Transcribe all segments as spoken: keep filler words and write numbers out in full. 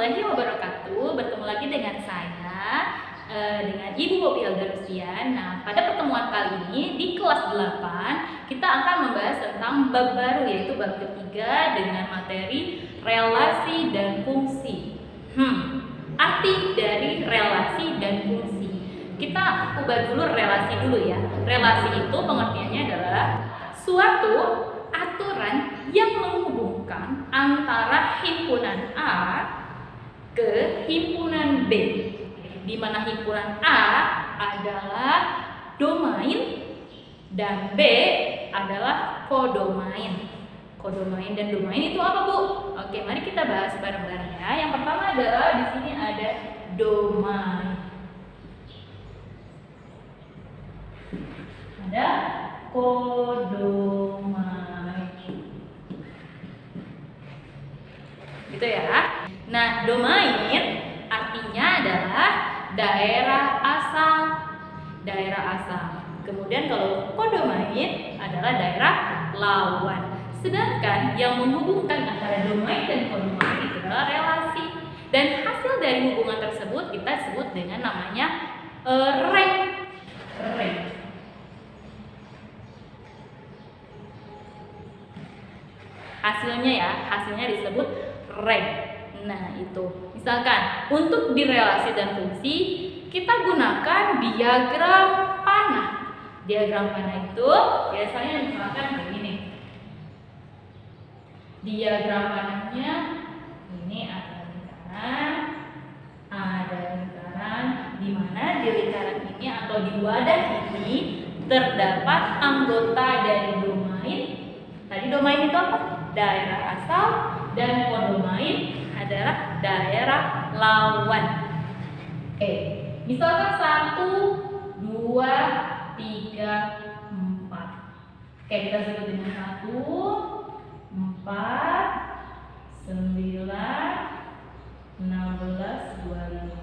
warahmatullahi wabarakatuh. Bertemu lagi dengan saya, eh, dengan Ibu Poppy Elda Rustian. Nah, pada pertemuan kali ini di kelas delapan kita akan membahas tentang bab baru, yaitu bab ketiga dengan materi relasi dan fungsi. Hmm, arti dari relasi dan fungsi. Kita ubah dulu relasi dulu ya. Relasi itu pengertiannya adalah suatu aturan yang menghubungkan antara himpunan A ke himpunan B, di mana himpunan A adalah domain dan B adalah kodomain. Kodomain dan domain itu apa, Bu? Oke, mari kita bahas bareng-bareng ya. Yang pertama adalah di sini ada domain. Ada kodomain. Gitu ya. Nah, domain artinya adalah daerah asal. Daerah asal. Kemudian kalau kodomain adalah daerah lawan. Sedangkan yang menghubungkan antara domain dan kodomain itu adalah relasi. Dan hasil dari hubungan tersebut kita sebut dengan namanya uh, rank. Rank. Hasilnya ya, hasilnya disebut rank. Nah, itu. Misalkan untuk di relasi dan fungsi kita gunakan diagram panah. Diagram panah itu biasanya misalkan begini. Diagram panahnya ini ada lingkaran, ada lingkaran, di mana di lingkaran ini atau di wadah ini terdapat anggota dari domain. Tadi domain itu apa? Daerah asal, dan kodomain adalah daerah lawan. Oke, misalkan satu, dua, tiga, empat. Oke, kita sebut dengan satu, empat, sembilan, enam belas, dua puluh lima.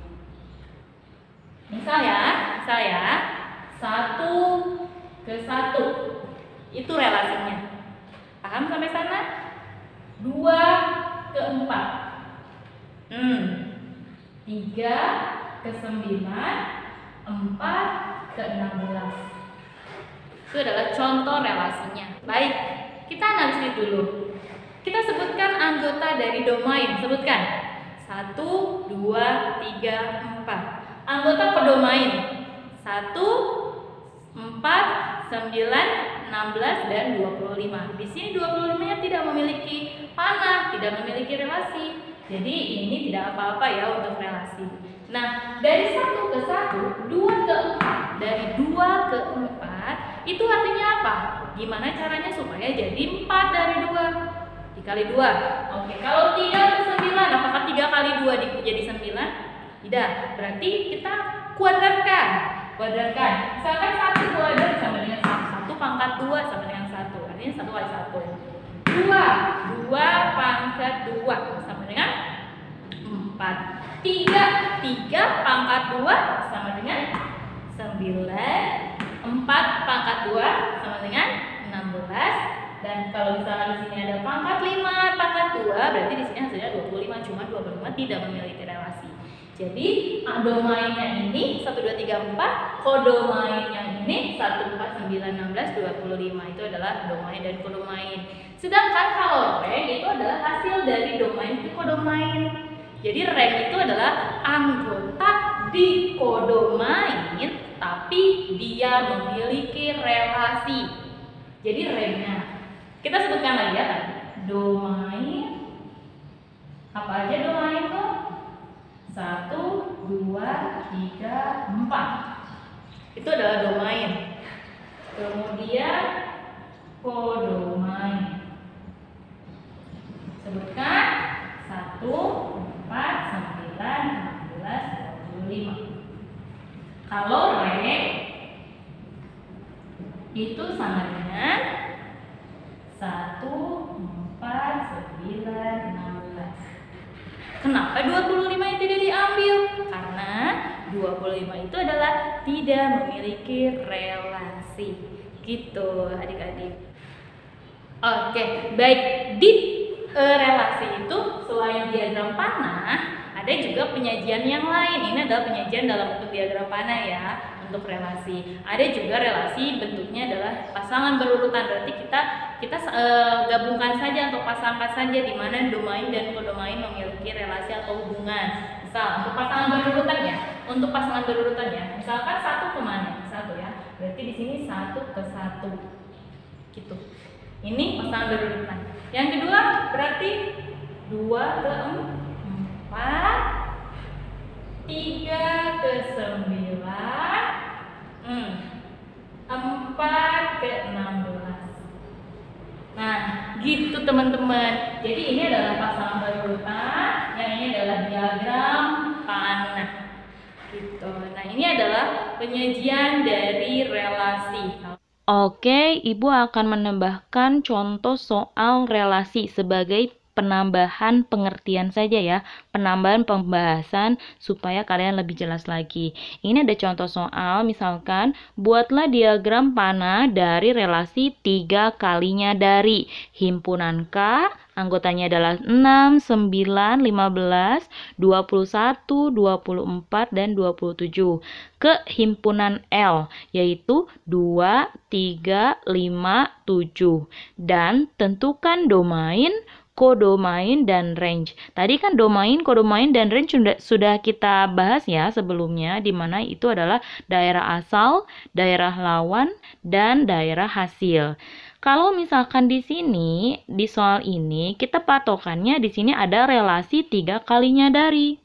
Misal ya, misal ya, satu ke satu. Itu relasinya. Paham sampai sana? Dua ke empat. Hmm. Tiga ke sembilan, empat ke enam belas. Itu adalah contoh relasinya. Baik, kita analisis dulu. Kita sebutkan anggota dari domain. Sebutkan. Satu, dua, tiga, empat. Anggota kodomain. Satu, empat, sembilan, enam belas, dan dua puluh lima. Di sini dua puluh lima-nya tidak memiliki panah, tidak memiliki relasi. Jadi ini tidak apa-apa ya untuk relasi. Nah, dari satu ke satu, dua ke empat. Dari dua ke empat, itu artinya apa? Gimana caranya supaya jadi empat dari dua? Dikali dua. Oke, kalau tiga ke sembilan, apakah tiga kali dua jadi sembilan? Tidak. Berarti kita kuadratkan. Kuadratkan. Misalkan satu kuadrat sama dengan satu. Satu pangkat dua sama dengan satu. Artinya satu kali satu. Dua. Dua pangkat dua sama dengan empat. Tiga. Tiga pangkat dua sama dengan sembilan. Empat pangkat dua sama dengan enam belas. Dan kalau misalnya di sini ada pangkat lima, pangkat dua, berarti di sini hasilnya dua puluh lima. Cuma dua puluh lima tidak memiliki relasi. Jadi domainnya ini satu, dua, tiga, empat, kodomainnya ini satu, empat, sembilan, enam belas, dua puluh lima. Itu adalah domain dan kodomain. Sedangkan kalau rank itu adalah hasil dari domain ke kodomain. Jadi rank itu adalah anggota di kodomain, tapi dia memiliki relasi. Jadi ranknya kita sebutkan lagi ya tadi. Domain, apa aja domain tuh? Satu, dua, tiga, empat. Itu adalah domain. Kemudian kodomain. Sebutkan satu, empat, sembilan, enam belas, dua puluh lima. Kalau rank itu sama dengan satu, empat, sembilan, enam belas. Kenapa dua puluh lima yang tidak diambil? Karena dua puluh lima itu adalah tidak memiliki relasi. Gitu adik-adik. Oke, baik. Di e, relasi itu selain diagram panah, Ada juga penyajian yang lain. Ini adalah penyajian dalam bentuk diagram panah ya, untuk relasi. Ada juga relasi bentuknya adalah pasangan berurutan. Berarti kita kita e, gabungkan saja atau pasangkan saja di mana domain dan kodomain memiliki relasi atau hubungan. Misal untuk pasangan berurutan ya, untuk pasangan berurutan ya. Misalkan satu kemana? Satu ya. Berarti di sini satu ke satu, gitu. Ini pasangan berurutan. Yang kedua berarti dua ke empat, tiga ke sembilan, hmm, empat ke enam belas. Nah, gitu teman-teman. Jadi ini adalah pasangan berurutan, yang ini adalah diagram panah. Gitu. Nah, ini adalah penyajian dari relasi. Oke, Ibu akan menambahkan contoh soal relasi sebagai penambahan pengertian saja ya, penambahan pembahasan supaya kalian lebih jelas lagi. Ini ada contoh soal, misalkan buatlah diagram panah dari relasi tiga kalinya dari himpunan K, anggotanya adalah enam, sembilan, lima belas, dua puluh satu, dua puluh empat, dan dua puluh tujuh ke himpunan L, yaitu dua, tiga, lima, tujuh, dan tentukan domain, kodomain, dan range. Tadi kan domain, kodomain, dan range sudah, sudah kita bahas ya sebelumnya, di mana itu adalah daerah asal, daerah lawan, dan daerah hasil. Kalau misalkan di sini, di soal ini, kita patokannya di sini ada relasi tiga kalinya dari.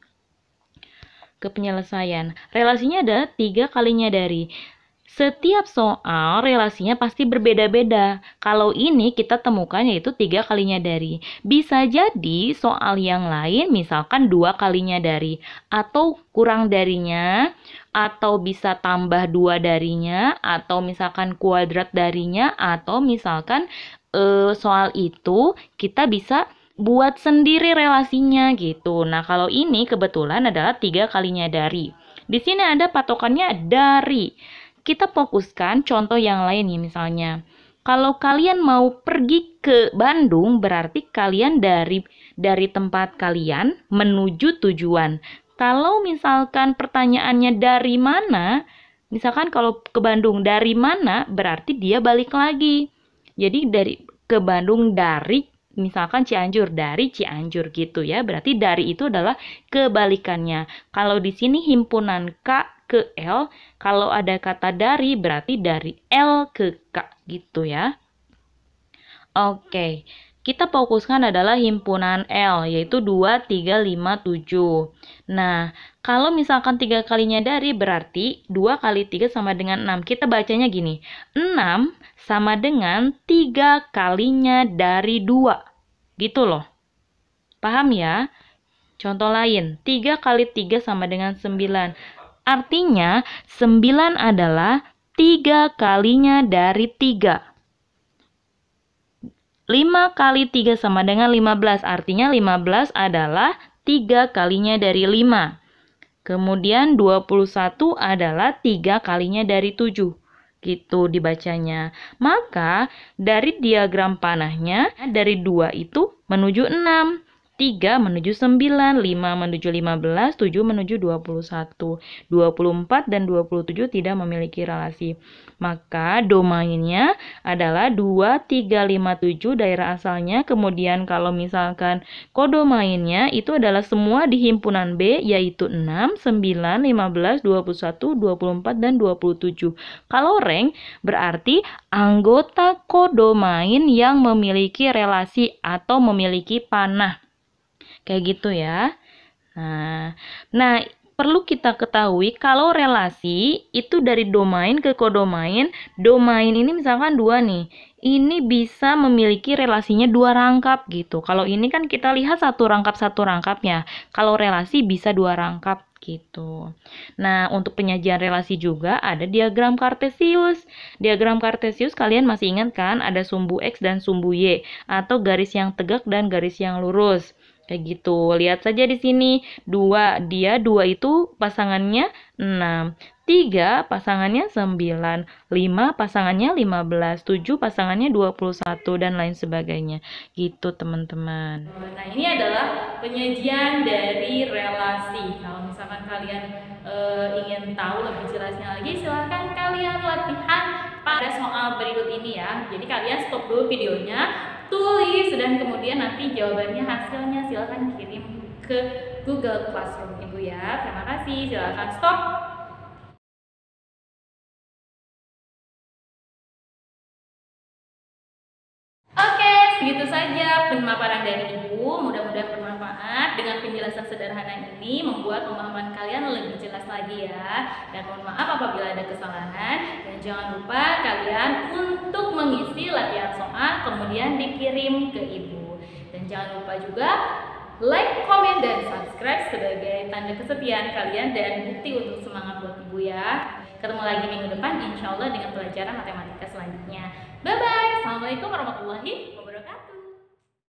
Ke penyelesaian. Relasinya ada tiga kalinya dari. Setiap soal relasinya pasti berbeda-beda. Kalau ini kita temukan yaitu tiga kalinya dari. Bisa jadi soal yang lain misalkan dua kalinya dari. Atau kurang darinya. Atau bisa tambah dua darinya. Atau misalkan kuadrat darinya. Atau misalkan e, soal itu kita bisa buat sendiri relasinya gitu. Nah kalau ini kebetulan adalah tiga kalinya dari. Di sini ada patokannya dari. Kita fokuskan contoh yang lain nih misalnya. Kalau kalian mau pergi ke Bandung, berarti kalian dari dari tempat kalian menuju tujuan. Kalau misalkan pertanyaannya dari mana, misalkan kalau ke Bandung dari mana, berarti dia balik lagi. Jadi dari ke Bandung dari, misalkan Cianjur, dari Cianjur gitu ya. Berarti dari itu adalah kebalikannya. Kalau di sini himpunan K ke L, kalau ada kata dari berarti dari L ke K gitu ya. Oke, kita fokuskan adalah himpunan L yaitu dua, tiga, lima, tujuh. Nah, kalau misalkan tiga kalinya dari berarti dua kali tiga sama dengan enam. Kita bacanya gini, enam sama dengan tiga kalinya dari dua. Gitu loh. Paham ya? Contoh lain, tiga kali tiga sama dengan sembilan. Artinya, sembilan adalah tiga kalinya dari tiga. lima kali tiga sama dengan lima belas. Artinya, lima belas adalah tiga kalinya dari lima. Kemudian, dua puluh satu adalah tiga kalinya dari tujuh. Gitu dibacanya. Maka, dari diagram panahnya, dari dua itu menuju enam. tiga menuju sembilan, lima menuju lima belas, tujuh menuju dua puluh satu. dua puluh empat dan dua puluh tujuh tidak memiliki relasi. Maka domainnya adalah dua, tiga, lima, tujuh daerah asalnya. Kemudian kalau misalkan kodomainnya itu adalah semua di himpunan B yaitu enam, sembilan, lima belas, dua puluh satu, dua puluh empat, dan dua puluh tujuh. Kalau rank berarti anggota kodomain yang memiliki relasi atau memiliki panah. Kayak gitu ya. Nah, nah perlu kita ketahui kalau relasi itu dari domain ke kodomain. Domain ini misalkan dua nih. Ini bisa memiliki relasinya dua rangkap gitu. Kalau ini kan kita lihat satu rangkap satu rangkapnya. Kalau relasi bisa dua rangkap gitu. Nah, untuk penyajian relasi juga ada diagram Kartesius. Diagram Kartesius kalian masih ingat kan? Ada sumbu X dan sumbu Y atau garis yang tegak dan garis yang lurus. Kayak gitu. Lihat saja di sini. dua, dia dua itu pasangannya enam. tiga pasangannya sembilan. lima pasangannya lima belas. tujuh pasangannya dua puluh satu dan lain sebagainya. Gitu teman-teman. Nah, ini adalah penyajian dari relasi. Kalau misalkan kalian e, ingin tahu lebih jelasnya lagi, silahkan kalian latihan pada soal berikut ini ya. Jadi kalian stop dulu videonya, tulis, dan kemudian nanti jawabannya, hasilnya silahkan kirim ke Google Classroom Ibu ya. Terima kasih, silahkan stop. Oke, segitu saja pemaparan dari Ibu. Mudah-mudahan bermanfaat. Dengan penjelasan sederhana ini membuat pemahaman kalian lebih jelas lagi ya. Dan mohon maaf apabila ada kesalahan. Dan jangan lupa kalian untuk mengisi latihan soal kemudian dikirim ke Ibu. Dan jangan lupa juga like, komen, dan subscribe sebagai tanda kesetiaan kalian dan bukti untuk semangat buat Ibu ya. Ketemu lagi minggu depan insya Allah dengan pelajaran matematika selanjutnya. Bye-bye. Assalamualaikum warahmatullahi wabarakatuh.